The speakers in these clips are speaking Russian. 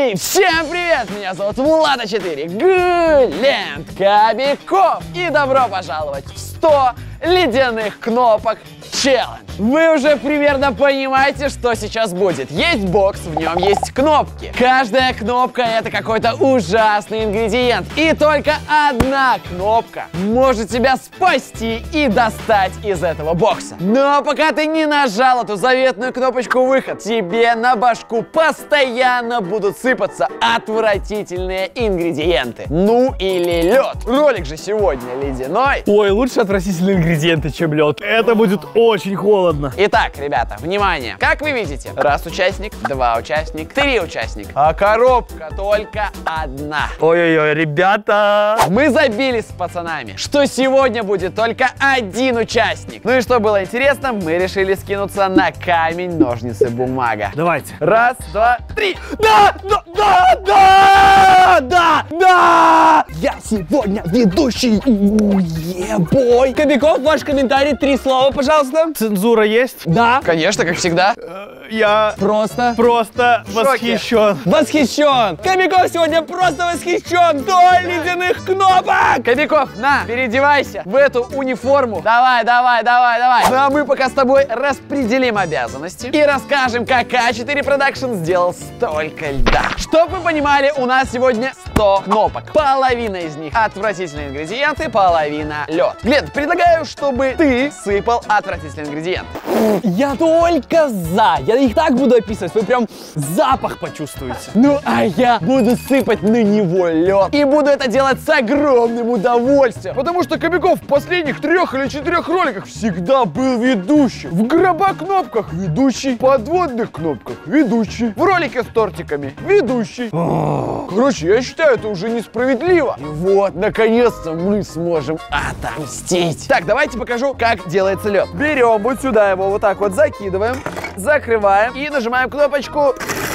Эй, всем привет! Меня зовут Влада4, Глент Кобяков. И добро пожаловать в 100 ледяных кнопок челлендж. Вы уже примерно понимаете, что сейчас будет. Есть бокс, в нем есть кнопки. Каждая кнопка — это какой-то ужасный ингредиент. И только одна кнопка может тебя спасти и достать из этого бокса. Но пока ты не нажал эту заветную кнопочку «Выход», тебе на башку постоянно будут сыпаться отвратительные ингредиенты. Ну или лед. Ролик же сегодня ледяной. Ой, лучше отвратительные ингредиенты, чем лед. Это будет очень холодно. Итак, ребята, внимание. Как вы видите, раз участник, два участника, три участника. А коробка только одна. Ой-ой-ой, ребята. Мы забились с пацанами, что сегодня будет только один участник. Ну и что было интересно, мы решили скинуться на камень, ножницы, бумага. Давайте. Раз, два, три. Да! Я сегодня ведущий. Ебой. Кобяков, ваш комментарий, 3 слова, пожалуйста. Цензура есть? Да. Конечно, как всегда. Я просто восхищен. Восхищен. Кобяков сегодня просто восхищен до ледяных кнопок. Кобяков, на, переодевайся в эту униформу. Давай. Ну а мы пока с тобой распределим обязанности и расскажем, как А4 Production сделал столько льда. Чтоб вы понимали, у нас сегодня 100 кнопок. Половина из них отвратительные ингредиенты, половина лед. Глент, предлагаю, чтобы ты сыпал отвратительные ингредиенты. Я только за. Я их так буду описывать, вы прям запах почувствуете. Ну, а я буду сыпать на него лед. И буду это делать с огромным удовольствием. Потому что Кобяков в последних 3 или 4 роликах всегда был ведущим. В гробокнопках ведущий, в подводных кнопках ведущий, в ролике с тортиками ведущий. Короче, я считаю, это уже несправедливо. И вот, наконец-то мы сможем отомстить. Так, давайте покажу, как делается лед. Берем вот сюда его, вот так вот закидываем, закрываем и нажимаем кнопочку.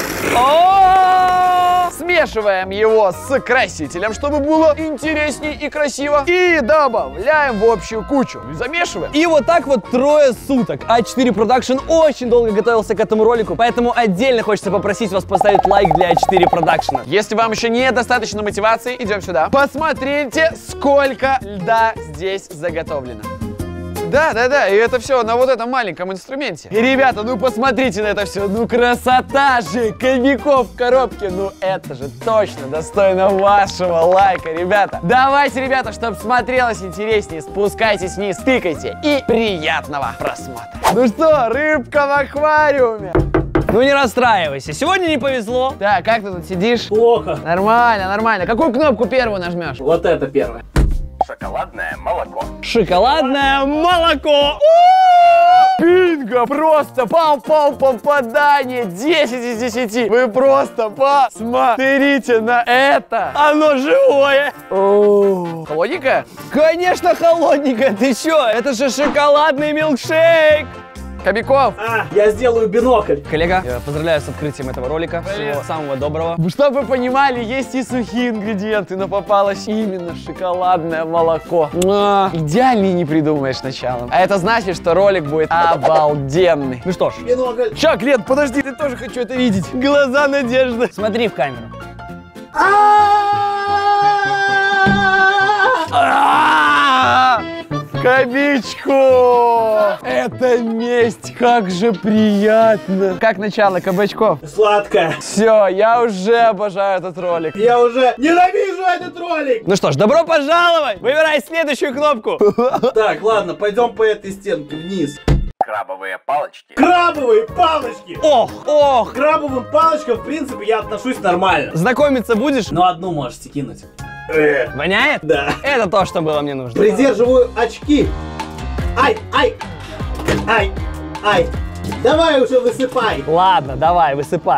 Смешиваем его с красителем, чтобы было интересней и красиво. И добавляем в общую кучу. И замешиваем. И вот так вот 3 суток. А4 Production очень долго готовился к этому ролику, поэтому отдельно хочется попросить вас поставить лайк для А4 Production. Если вам еще нет достаточно мотивации, идем сюда. Посмотрите, сколько льда здесь заготовлено. Да, и это все на вот этом маленьком инструменте. И, ребята, ну посмотрите на это все, ну красота же, Кобяков в коробке, ну это же точно достойно вашего лайка, ребята. Давайте, ребята, чтобы смотрелось интереснее, спускайтесь вниз, тыкайте и приятного просмотра. Ну что, рыбка в аквариуме. Ну не расстраивайся, сегодня не повезло. Так, как ты тут сидишь? Плохо. Нормально. Какую кнопку первую нажмешь? Вот это первое. Шоколадное молоко. Шоколадное молоко. Бинго! Просто попадание 10 из 10. Вы просто посмотрите на это. Оно живое. Холодненькое? Конечно, холодненькое. Ты чё? Это же шоколадный милкшейк. Кобяков. Я сделаю бинокль. Коллега, я поздравляю с открытием этого ролика. Всего самого доброго. Чтобы вы понимали, есть и сухие ингредиенты, но попалось именно шоколадное молоко. Идеальнее не придумаешь началом. А это значит, что ролик будет обалденный. Ну что ж. Бинокль. Чак, Глент, подожди, ты тоже хочу это видеть. Глаза надежды. Смотри в камеру. Кобячку! Это месть, как же приятно. Как начало, Кабачков? Сладкое. Все, я уже обожаю этот ролик. Я уже ненавижу этот ролик. Ну что ж, добро пожаловать. Выбирай следующую кнопку. Так, ладно, пойдем по этой стенке вниз. Крабовые палочки. Крабовые палочки! Ох. К крабовым палочкам, в принципе, я отношусь нормально. Знакомиться будешь? Но одну можете кинуть. Воняет? Да. Это то, что было мне нужно. Придерживаю очки. Ай. Давай уже высыпай. Ладно, давай, высыпай.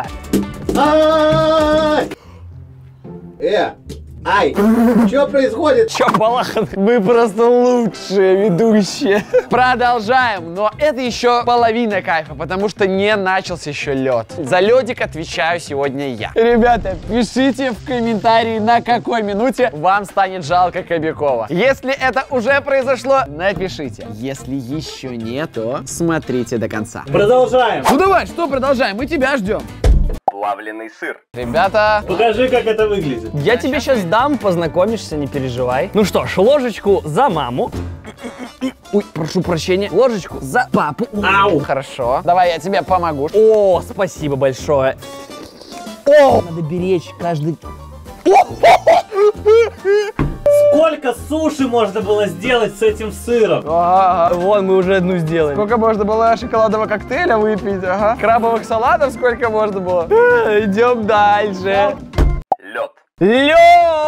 Ай. Что происходит? Чё, балахан? Мы просто лучшие ведущие. Продолжаем, но это еще половина кайфа, потому что не начался еще лед. За ледик отвечаю сегодня я. Ребята, пишите в комментарии, на какой минуте вам станет жалко Кобякова. Если это уже произошло, напишите. Если еще нет, то смотрите до конца. Продолжаем. Ну давай, что продолжаем? Мы тебя ждем. Плавленый сыр. Ребята, Покажи, как это выглядит. Я тебе сейчас дам, познакомишься, не переживай. Ну что ж, ложечку за маму. Ой, прошу прощения. Ложечку за папу. Ау! хорошо. Давай я тебе помогу. О, спасибо большое. О, надо беречь каждый... Сколько суши можно было сделать с этим сыром? Ага. Вон, мы уже одну сделали. Сколько можно было шоколадного коктейля выпить, ага. Крабовых салатов сколько можно было. Идем дальше. Лед. Лед!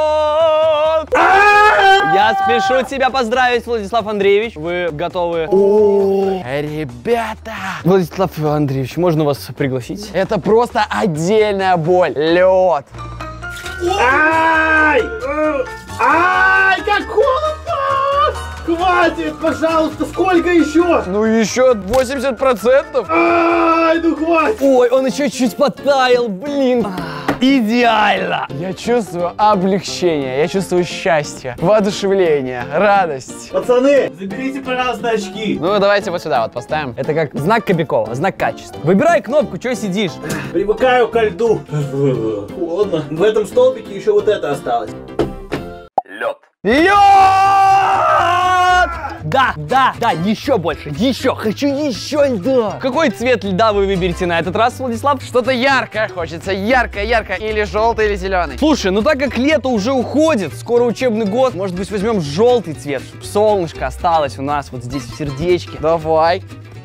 Я спешу тебя поздравить, Владислав Андреевич. Вы готовы? Ребята, Владислав Андреевич, можно вас пригласить? это просто отдельная боль. Лед. Ай! Ай, как холодно! Хватит, пожалуйста, сколько еще? Ну еще 80%. Ай, ну хватит! Ой, он еще чуть подтаял, блин. Идеально. Я чувствую облегчение, я чувствую счастье, воодушевление, радость. Пацаны, заберите, пожалуйста, очки. Ну давайте вот сюда вот поставим. Это как знак Кобякова, знак качества. Выбирай кнопку, что сидишь? Привыкаю ко льду. Холодно. В этом столбике еще вот это осталось. Лед. Лед! Да, еще больше, еще, хочу еще льда. Какой цвет льда вы выберете на этот раз, Владислав? Что-то яркое хочется, яркое, или желтый, или зеленый. Слушай, ну так как лето уже уходит, скоро учебный год, может быть возьмем желтый цвет, чтобы солнышко осталось у нас вот здесь в сердечке. Давай.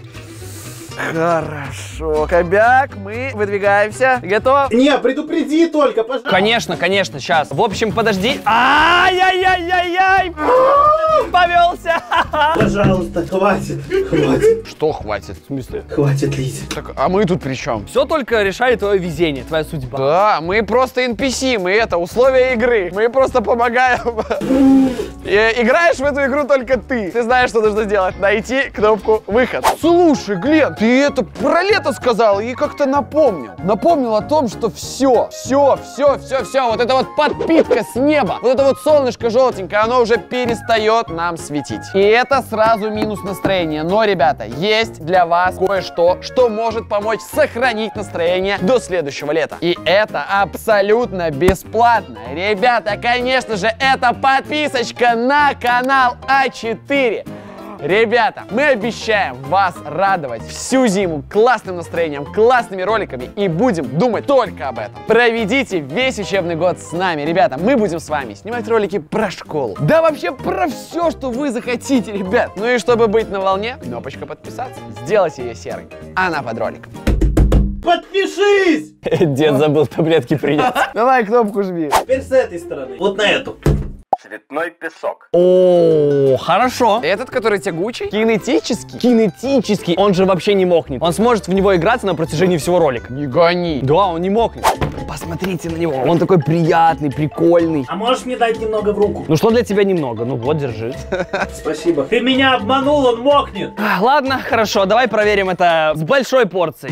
Хорошо, Кобяк, мы выдвигаемся. Готов? Не, предупреди только, пожалуйста. Конечно, сейчас. В общем, подожди. Ай-яй-яй-яй-яй! Повелся! Пожалуйста, хватит. Что хватит? В смысле? Хватит лить. Так, а мы тут при чем? Все только решает твое везение, твоя судьба. Да, мы просто NPC, мы это, условия игры. Мы просто помогаем. И играешь в эту игру только ты. Ты знаешь, что нужно сделать. Найти кнопку выход. Слушай, Глен, ты это про лето сказал и как-то напомнил. Напомнил о том, что все. Вот эта вот подпитка с неба, вот это вот солнышко желтенькое, оно уже перестает нам светить. И это сразу минус настроения. Но, ребята, есть для вас кое-что, что может помочь сохранить настроение до следующего лета. И это абсолютно бесплатно. Ребята, конечно же, это подписочка на канал А4. Ребята, мы обещаем вас радовать всю зиму классным настроением, классными роликами и будем думать только об этом. Проведите весь учебный год с нами, ребята. Мы будем с вами снимать ролики про школу. Да вообще про все, что вы захотите, ребят. Ну и чтобы быть на волне, кнопочка подписаться. Сделайте ее серой. Она под роликом. Подпишись! Дед забыл таблетки принять. Давай кнопку жми. Теперь с этой стороны. Вот на эту. Цветной песок. О, хорошо. Этот, который тягучий, кинетический. Кинетический, он же вообще не мокнет. Он сможет в него играться на протяжении всего ролика. Не гони. Да, он не мокнет. Посмотрите на него, он такой приятный, прикольный. А можешь мне дать немного в руку? Ну что для тебя немного? Ну вот, держи. Спасибо. Ты меня обманул, он мокнет. Ладно, хорошо, давай проверим это с большой порцией.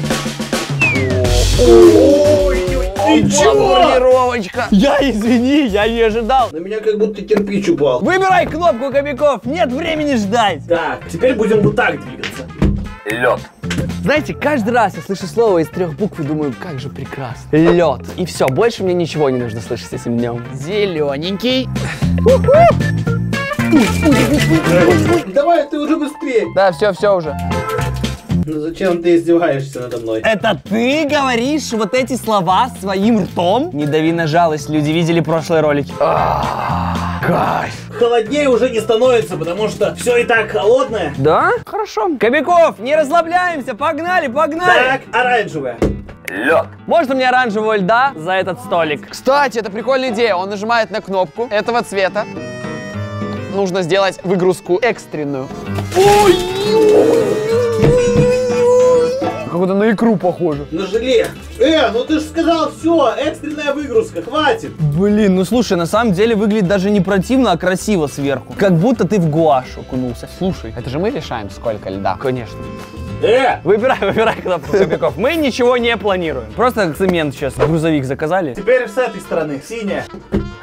Планировочка. Я извини, я не ожидал. На меня как будто кирпич упал. Выбирай кнопку, Кобяков, нет времени ждать. Так, теперь будем вот так двигаться. Лед. Знаете, каждый раз я слышу слово из 3 букв и думаю, как же прекрасно. Лед. И все, больше мне ничего не нужно слышать с этим днем. Зелененький. Давай, ты уже быстрее. Да, все уже. Ну зачем ты издеваешься надо мной? Это ты говоришь вот эти слова своим ртом? Не дави на жалость, люди видели прошлые ролики. Кайф. Холоднее уже не становится, потому что все и так холодное. Да? Хорошо. Кобяков, не расслабляемся, погнали. Так, оранжевое. Лед. Можно мне оранжевого льда за этот столик? Кстати, это прикольная идея. Он нажимает на кнопку этого цвета. Нужно сделать выгрузку экстренную. Как-то на икру похоже. На желе. Ну ты же сказал, все, экстренная выгрузка, хватит. Блин, ну слушай, на самом деле выглядит даже не противно, а красиво сверху. Как будто ты в гуашь окунулся. Слушай, Это же мы решаем, сколько льда. конечно. Выбирай Кнопку, Кобяков. Мы ничего не планируем. Просто цемент сейчас, грузовик заказали. Теперь с этой стороны, синяя.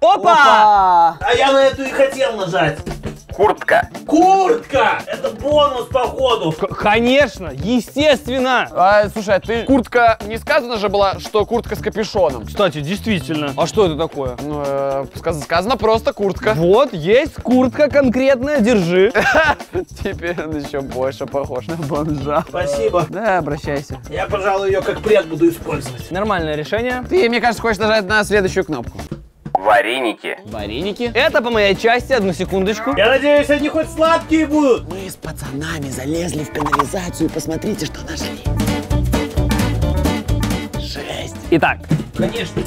Опа! А я на эту и хотел нажать. Куртка. Куртка! Это бонус, походу. Конечно, естественно. Слушай, а ты куртка, не сказано же было, что куртка с капюшоном? Кстати, действительно. А что это такое? Ну, сказано просто куртка. Вот, есть куртка конкретная, держи. Теперь он еще больше похож на бомжа. Спасибо. Да, обращайся. Я, пожалуй, ее как пред буду использовать. Нормальное решение. Ты, мне кажется, хочешь нажать на следующую кнопку. Вареники. Вареники. Это по моей части, одну секундочку. Я надеюсь, они хоть сладкие будут. Мы с пацанами залезли в канализацию, посмотрите, что нашли. Жесть. Итак, Конечно.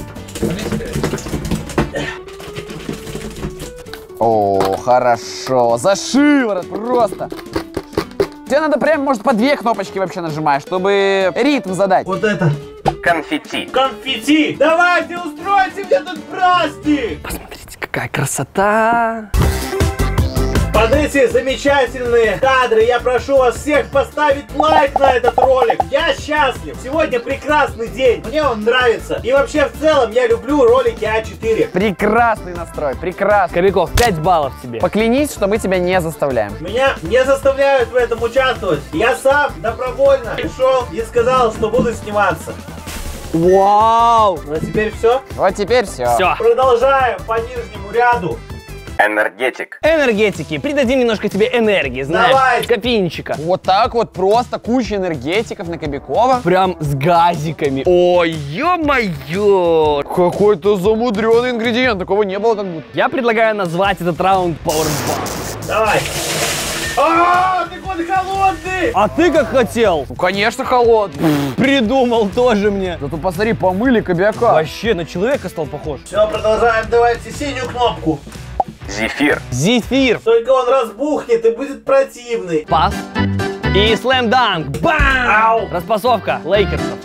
О, хорошо. За шиворот просто. Тебе надо прям, может, по 2 кнопочки вообще нажимать, чтобы ритм задать. Вот это. Конфетти. Конфетти. Давайте, устройте мне тут праздник. посмотрите, какая красота. Под эти замечательные кадры я прошу вас всех поставить лайк на этот ролик. Я счастлив. Сегодня прекрасный день. Мне он нравится. И вообще, в целом, я люблю ролики А4. Прекрасный настрой, прекрасный. Кобяков, 5 баллов тебе. Поклянись, что мы тебя не заставляем. Меня не заставляют в этом участвовать. Я сам добровольно пришел и сказал, что буду сниматься. Вау! Ну а теперь все. Вот теперь все. Все. Продолжаем по нижнему ряду. Энергетик. Энергетики. Придадим немножко тебе энергии, знаешь, Давай. копейничка. Вот так вот просто куча энергетиков на Кобякова. Прям с газиками. Ой, ё-моё! Какой-то замудренный ингредиент, такого не было как будто. Я предлагаю назвать этот раунд Powerbomb. Давай. А, ты вот холодный! А ты как хотел? Ну, конечно, холодный. Придумал тоже мне. Зато посмотри, помыли Кобяка. Вообще на человека стал похож. Все, продолжаем. Давайте синюю кнопку. Зефир. Зефир. Только он разбухнет и будет противный. Пас. И слэм-данк. Бам! Ау! Распасовка Лейкерсов.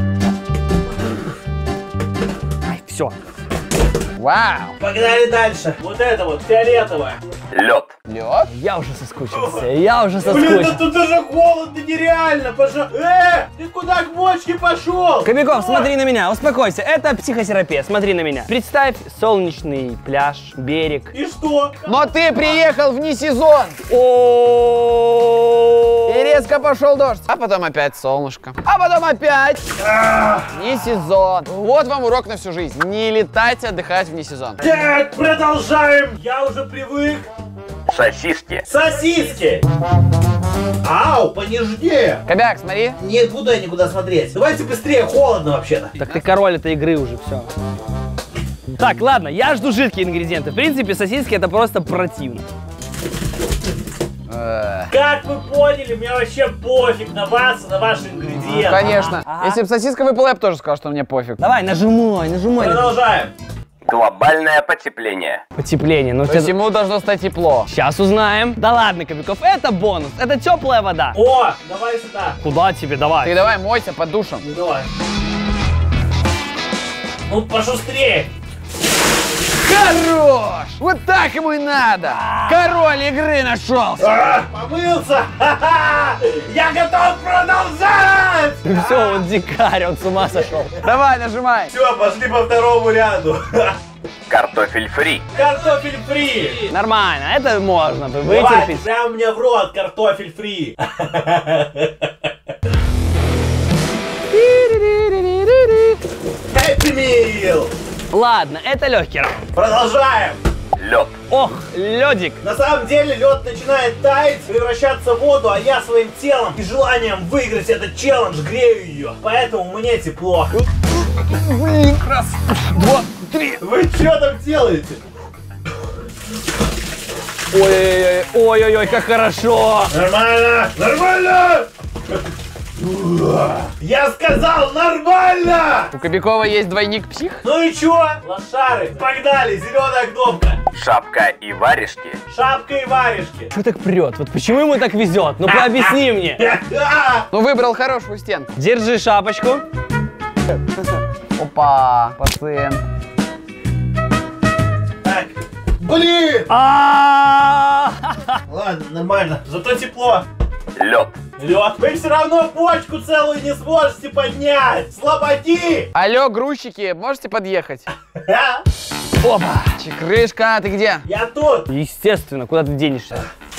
Ай, все. Вау. Погнали дальше. Вот это вот, фиолетовое. Лед. Лед? Я уже соскучился. Я уже Блин, да соскучился. тут даже холодно нереально. Ты куда к бочке пошел? Кобяков, смотри на меня, успокойся. Это психотерапия, смотри на меня. Представь солнечный пляж, берег. И что? Но ты приехал вне сезон. И резко пошел дождь. А потом опять солнышко. А потом опять вне сезон. Вот вам урок на всю жизнь. Не летать, отдыхать вне сезон. Так, продолжаем. Я уже привык. Сосиски. Сосиски. Ау, понежнее. Кобяк, смотри. Не буду я никуда смотреть. Давайте быстрее, холодно вообще-то. Так ты король этой игры уже, все. Так, ладно, я жду жидкие ингредиенты. В принципе, сосиски это просто противно. Как вы поняли, мне вообще пофиг на вас и на ваши ингредиенты. Конечно. Если бы сосиска выпала, я бы тоже сказал, что мне пофиг. Давай, нажимай. Продолжаем. Глобальное потепление. Потепление, ну То есть ему должно стать тепло. сейчас узнаем. Да ладно, Кобяков, это бонус, это теплая вода. О, давай сюда. Куда тебе, давай. Ты давай мойся под душем. Ну давай. Ну, пошустрее. Хорош! Вот так ему и надо. Король игры нашелся. Помылся. Ха-ха! Я готов продолжать. Все, он дикарь, он с ума сошел. Давай, нажимай. Все, пошли по второму ряду. Картофель фри. Картофель фри. Нормально, это можно Давай, вытерпеть. прям мне в рот картофель фри. Happy Meal. Ладно, это легкий раунд. Продолжаем. Лед. Ох, ледик. На самом деле лед начинает таять, превращаться в воду, а я своим телом и желанием выиграть этот челлендж грею ее. Поэтому мне тепло. Блин, раз, два, три. Вы что там делаете? Ой-ой-ой, как хорошо. Нормально, нормально. Я сказал нормально! У Кобякова есть двойник псих? Ну и чё? Лошары, погнали, зеленая кнопка. Шапка и варежки. Шапка и варежки. Что так прет? Вот почему ему так везет? Ну-ка объясни мне. Ну, выбрал хорошую стенку. Держи шапочку. Опа, пацан. Так, блин! А. Ладно, нормально, зато тепло. Лед. Лед, вы все равно бочку целую не сможете поднять. Слабаки! Алло, грузчики, можете подъехать? Опа! Чекрышка, ты где? Я тут. Естественно, куда ты денешься?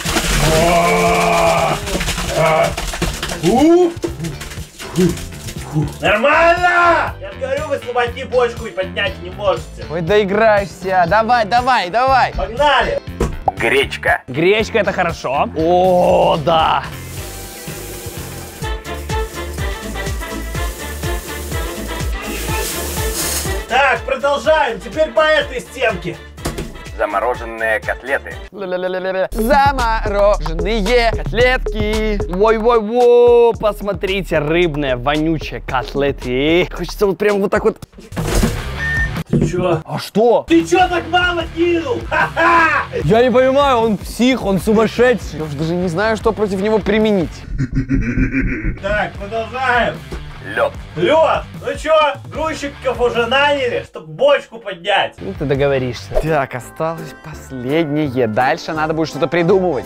Нормально! Я говорю, вы сломайте бочку и поднять не можете. Ой, доиграешься. Давай, давай, давай. Погнали! Гречка. Гречка это хорошо. О, да. Так, продолжаем. Теперь по этой стенке. Замороженные котлеты. Ля-ля-ля-ля-ля. Замороженные котлетки. Вой-вой-вой, посмотрите, рыбные вонючие котлеты. Хочется вот прям вот так вот. Ты чё? А что? Ты чё так мало кинул? Ха-ха! Я не понимаю, он псих, он сумасшедший. Я уже даже не знаю, что против него применить. Так, продолжаем. Лед. Лёд, ну чё, грузчиков уже наняли, чтоб бочку поднять? Ну ты договоришься. Так, осталось последнее. Дальше надо будет что-то придумывать.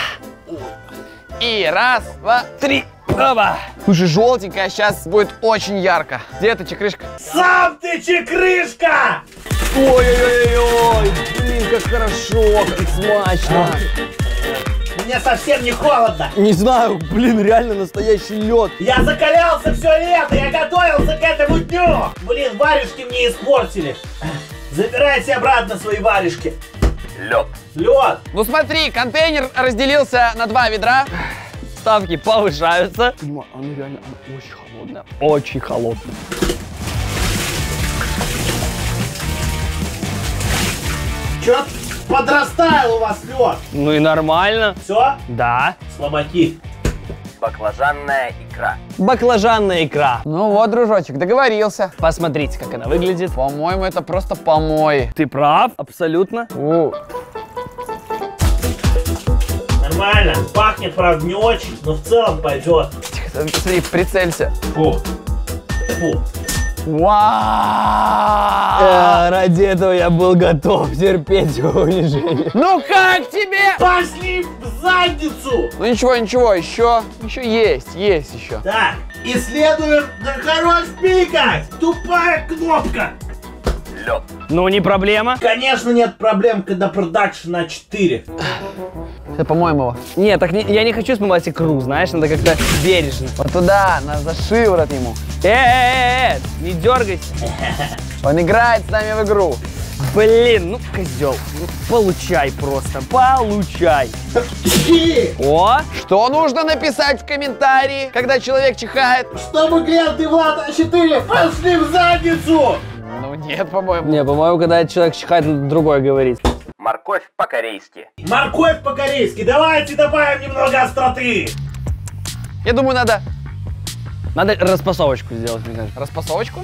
И раз, два, три. Оба. Слушай, желтенькая сейчас будет очень ярко. Где эта чекрышка? Сам ты чекрышка! Ой-ой-ой-ой, блин, как хорошо, как смачно. Мне совсем не холодно. Не знаю, блин, реально настоящий лед. Я закалялся все лето, я готовился к этому дню. Блин, варежки мне испортили. Забирайте обратно свои варежки. Лед. Лед. Ну смотри, контейнер разделился на 2 ведра. Ставки повышаются. Понимаю, она реально очень холодная. Очень холодная. Чё подрастаял у вас лед? Ну и нормально. Все? Да. Слабаки. Баклажанная икра. Баклажанная икра. Ну вот, дружочек, договорился. Посмотрите, как она выглядит. По-моему, это просто помой. Ты прав, абсолютно. Нормально. Пахнет, правда, не очень, но в целом пойдет. Тихо, смотри, прицелься. Фу. Фу. Вау! Ради этого я был готов терпеть унижение. Ну как тебе? Пошли в задницу! Ну ничего, ничего, еще есть еще. Так, исследуем, да хорош пикать! Тупая кнопка! Лед. Ну, не проблема. Конечно, нет проблем, когда продакшн на 4. Это, по-моему, Нет, так я не хочу смывать икру, знаешь, надо как-то бережно. вот туда, за шиворот ему. Не дергайся. Он играет с нами в игру. Блин, ну козел. Ну, получай просто, получай. О, Что нужно написать в комментарии, когда человек чихает? Чтобы клиенты Влада 4 пошли в задницу! Ну нет, по-моему. не, по-моему, когда человек чихает, надо другое говорить. Морковь по-корейски. Морковь по-корейски, давайте добавим немного остроты! Я думаю, надо Надо распасовочку сделать, мне кажется. распасовочку.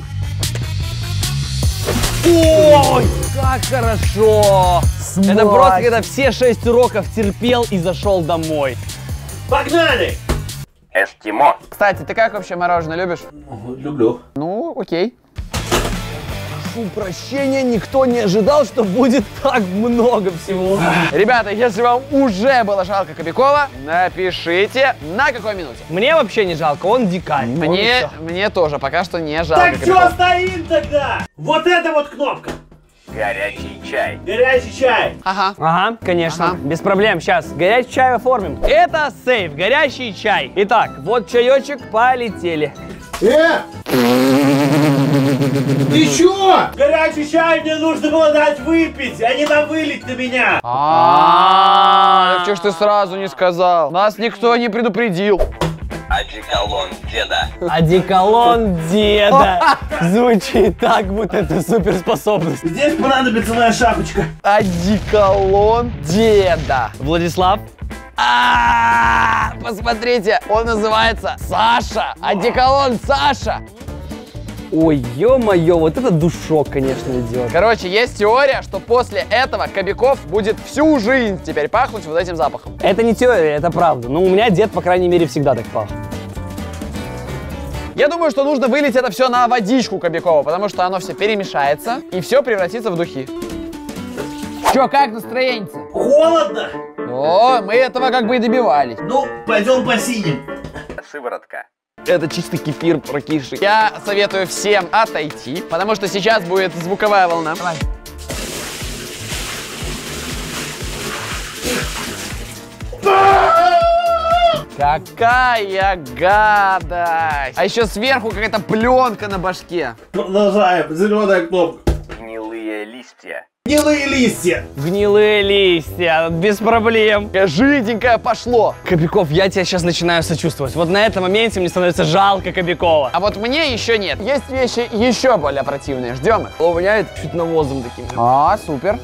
Ой, как хорошо! Это просто когда все 6 уроков терпел и зашел домой. Погнали! Эскимо. Кстати, ты как вообще мороженое любишь? Люблю. Ну, окей. Прошу прощения, никто не ожидал, что будет так много всего. Ребята, если вам уже было жалко Кобякова, напишите, на какой минуте. Мне вообще не жалко, он дикарь. Мне тоже пока что не жалко Так что Кобякова. стоим тогда? Вот эта вот кнопка. Горячий чай. Горячий чай. Ага. Ага, конечно, Ага. без проблем. Сейчас горячий чай оформим. Это сейф, горячий чай. Итак, вот чаечек, полетели. Ты чё? Горячий чай мне нужно было дать выпить, а не вылить на меня. Так что ж ты сразу не сказал? Нас никто не предупредил. Одеколон деда. Одеколон деда. Звучит так, будто это суперспособность. Здесь понадобится моя шапочка. Одеколон деда. Владислав, Посмотрите, он называется Саша. Одеколон Саша. ой, ё-моё, вот это душок, конечно, идет. Короче, есть теория, что после этого Кобяков будет всю жизнь теперь пахнуть вот этим запахом. Это не теория, это правда. Но у меня дед, по крайней мере, всегда так пах. Я думаю, что нужно вылить это все на водичку Кобякова, потому что оно все перемешается и все превратится в духи. Че, как настроение? Холодно. О, мы этого как бы и добивались. Ну, пойдем посиним. Сыворотка. Это чистый кефир прокисший. Я советую всем отойти, потому что сейчас будет звуковая волна. Давай. Какая гадость! А еще сверху какая-то пленка на башке. Продолжаем. Зеленая кнопка. Гнилые листья. Гнилые листья. Гнилые листья, без проблем. Жиденькое пошло. Кобяков, я тебя сейчас начинаю сочувствовать. Вот на этом моменте мне становится жалко Кобякова. А вот мне еще нет. Есть вещи еще более противные. Ждем их. У меня это чуть навозом таким. А, супер.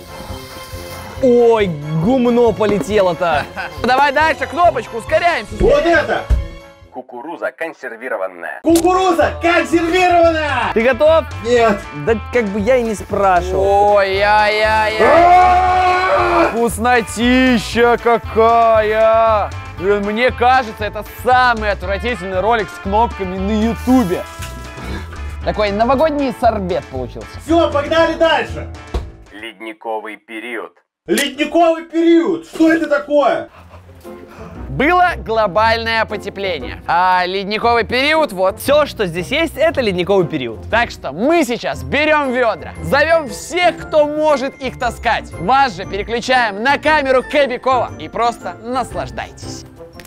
Ой, гумно полетело-то. Давай дальше кнопочку, ускоряемся. Вот это. Кукуруза консервированная. Кукуруза консервированная. Ты готов? Нет. Да как бы я и не спрашивал. Ой-яй-яй-яй. Вкуснотища какая. Блин, мне кажется, это самый отвратительный ролик с кнопками на ютубе. Такой новогодний сорбет получился. Все, погнали дальше. Ледниковый период. Ледниковый период. Что это такое? Было глобальное потепление, а ледниковый период вот. Все, что здесь есть, это ледниковый период. Так что мы сейчас берем ведра, зовем всех, кто может их таскать. Вас же переключаем на камеру Кобякова и просто наслаждайтесь.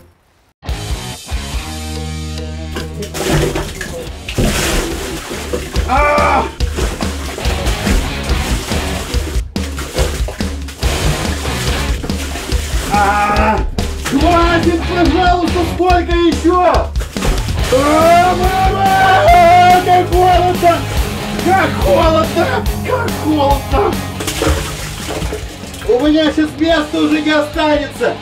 Хватит, пожалуйста, сколько еще? Мама! Как холодно! Как холодно! Как холодно! У меня сейчас места уже не останется!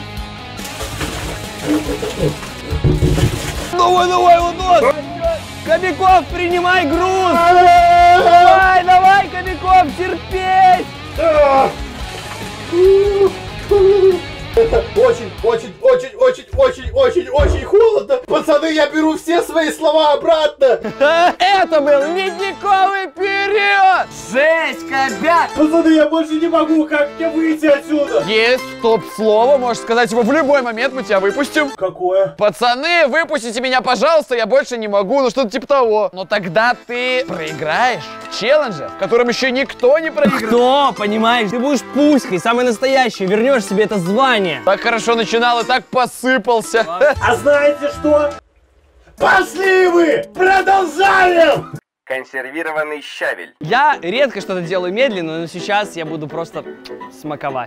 Давай, Ладос! Кобяков, принимай груз! Давай, Кобяков, терпеть! Это очень холодно. Пацаны, я беру все свои слова обратно. Это был ледниковый период! Жесть, Кобяк! Пацаны, я больше не могу, как мне выйти отсюда? Есть стоп-слово, можешь сказать его в любой момент, мы тебя выпустим. Какое? Пацаны, выпустите меня, пожалуйста, я больше не могу, ну что-то типа того. Но тогда ты проиграешь в челлендже, в котором еще никто не проиграл. Кто, понимаешь? Ты будешь пуськой, самый настоящий, вернешь себе это звание. Так хорошо начинал и так посыпался. А знаете что? Пошли вы! Продолжаем! Консервированный щавель. Я редко что-то делаю медленно, но сейчас я буду просто смаковать.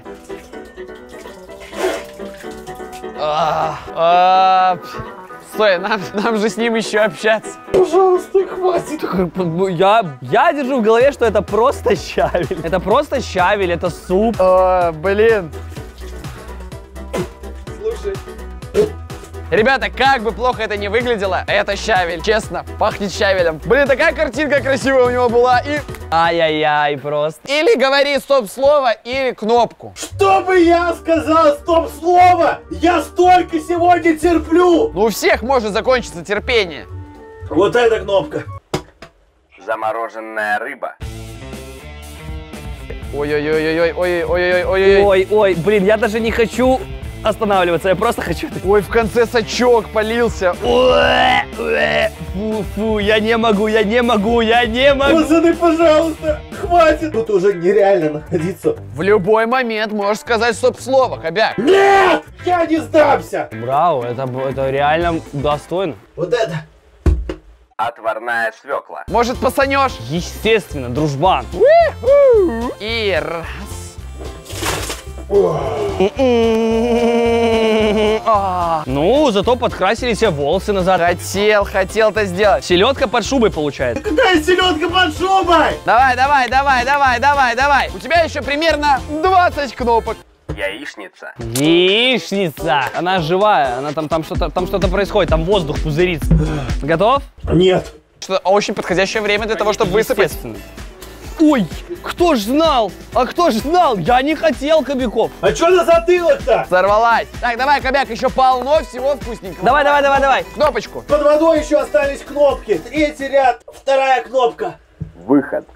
Стой, нам же с ним еще общаться. Пожалуйста, хватит. Я держу в голове, что это просто щавель. Это просто щавель, это суп. Блин. Слушай. Ребята, как бы плохо это ни выглядело, это щавель, честно, пахнет щавелем. Блин, такая картинка красивая у него была и... Ай-яй-яй, просто. Или говори стоп-слово, или кнопку. Чтобы я сказал стоп-слово, я столько сегодня терплю. Ну, у всех может закончиться терпение. Вот эта кнопка. Замороженная рыба. Ой-ой-ой-ой-ой-ой-ой-ой-ой. Ой, блин, я даже не хочу останавливаться, я просто хочу... Ой, в конце сачок полился. Фу, я не могу. Пацаны, пожалуйста, хватит. Тут уже нереально находиться. В любой момент можешь сказать стоп-слово, Кобяк. Нет, я не сдамся. Браво, это реально достойно. Вот это. Отварная свекла. Может, пасанешь? Естественно, дружбан. И раз. Ну, зато подкрасили себе волосы назад. Хотел это сделать. Селедка под шубой получается. Какая селедка под шубой? Давай. У тебя еще примерно 20 кнопок. Яичница. Яичница. Она живая, она там что-то происходит, там воздух пузырится. Готов? Нет. Что очень подходящее время для того, чтобы высыпать. Естественно. Ой, кто ж знал? Я не хотел, Кобяков. А что за затылок-то? Сорвалась. Так, давай, Кобяк, еще полно всего вкусненького. Давай. Кнопочку. Под водой еще остались кнопки. Третий ряд, вторая кнопка. Выход.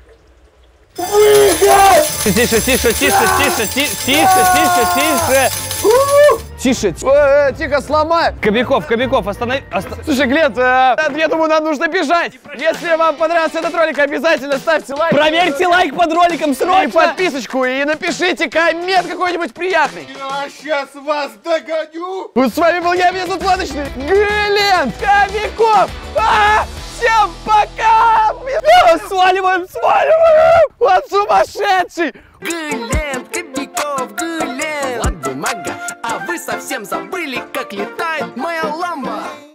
Выход! Тише. Тише, тихо, сломай. Кобяков, останови. Слушай, Глент, я думаю, нам нужно бежать. Если вам понравился этот ролик, обязательно ставьте лайк. Проверьте лайк под роликом И срочно. подписочку, и напишите коммент какой-нибудь приятный. Я сейчас вас догоню! Вот с вами был я, меня зовут Владочный, Глент Кобяков. Всем пока! Сваливаем. Он сумасшедший! Глент Кобяков, Глент. Влад Бумага, а вы совсем забыли, как летает моя ламба.